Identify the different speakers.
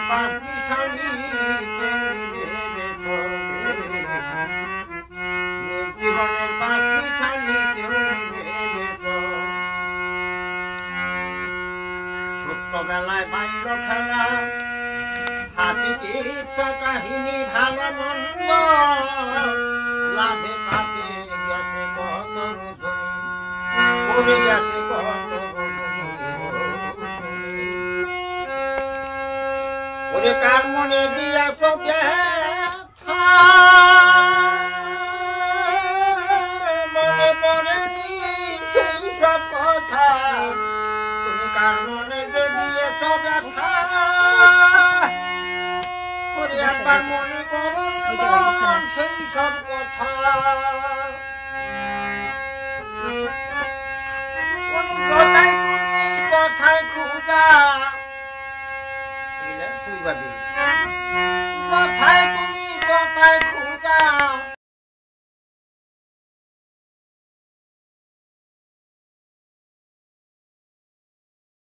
Speaker 1: পাঁচ মিশালি জীবনের পাঁচ মিশালি কেউ ছোট্টবেলায় বাল্য খেলা হাসি ইচ্ছা কাহিনী ভালো মন্দ লাভে পাপে গেছে কত রজনী পড়ে গেছে কত রজনী ওরে কার মনে দিয়াছ ব্যথা মনে পড়ে সেই সব কথা তুমি কার মনে যে দিয়েছ ব্যথা ওরে একবার মনে করো সেই সব কথা কথায় তুমি কথায় খুদা এগুলা সুইবা দিল